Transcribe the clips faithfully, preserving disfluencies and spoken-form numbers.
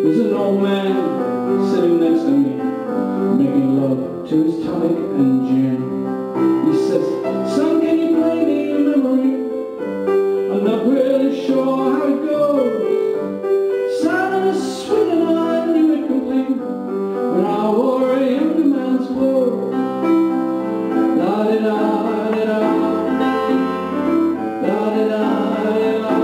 There's an old man sitting next to me, making love to his tonic and gin. He says, son, can you play me a memory? I'm not really sure how it goes. Sounded as sweet and I knew it complete when I wore a younger man's clothes. La-di-da-di-da, la-di-da-di-da.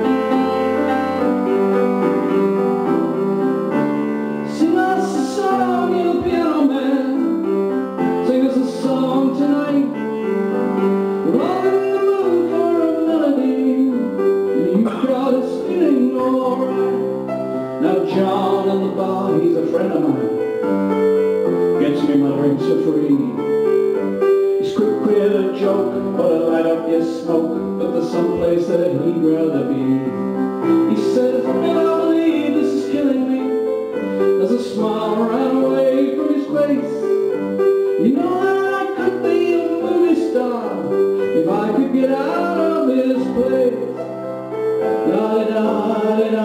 Sing us a song, you piano man. Sing us a song tonight. We're all in the mood for a melody, and you've got us feeling alright. Now John at the bar, he's a friend of mine, gets me my drinks for free. He's quick with a joke, but I light up your smoke, but there's some place that he'd rather be. He says, Bill, I believe this is killing me. There's a smile ran away from his face. You know that I could be a movie star if I could get out of this place. La-di-da-di-da,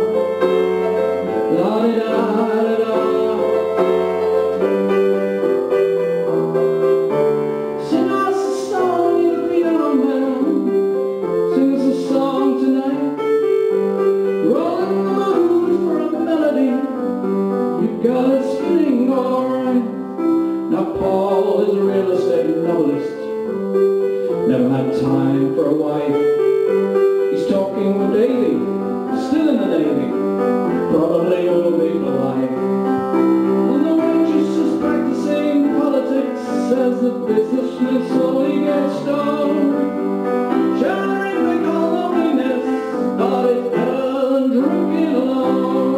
la-di-da-di-da. Sing us a song, you piano man. Sing us a song tonight. We're all in the mood for a melody. You've got us feeling alright. Now Paul is a real estate novelist, never had time for a wife. He's talking with Davy, still in the Navy, probably will be for life. And the waitress is practicing politics, says the businessman slowly gets stoned. Sharing they call loneliness, but it's better than drinking alone.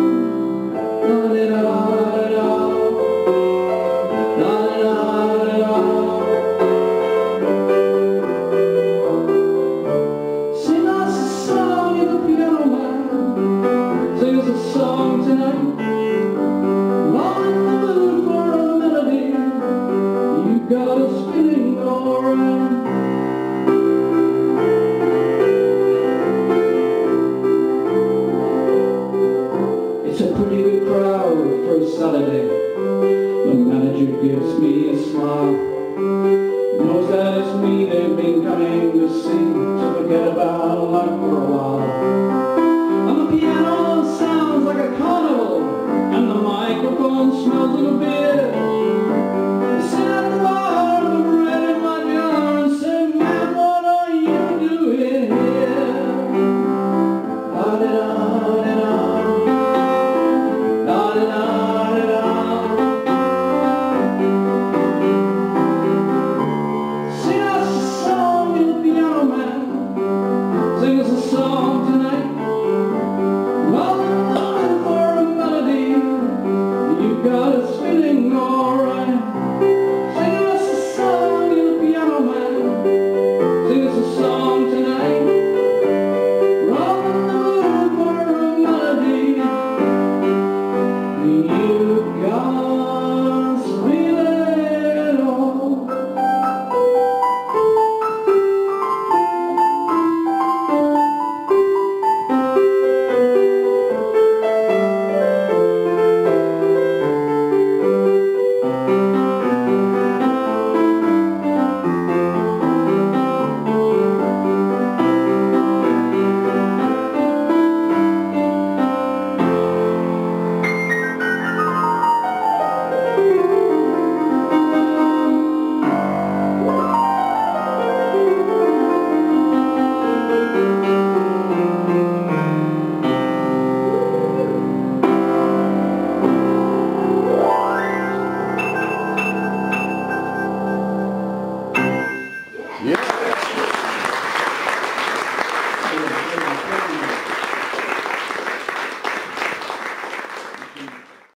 La-di-da-da-da, la-di-da-da-da. Sing us a song, you the piano man. Sing us a song tonight. I'm all in the mood for a melody. You've got us feeling alright. It's a pretty good crowd for a Saturday. The manager gives me a smile.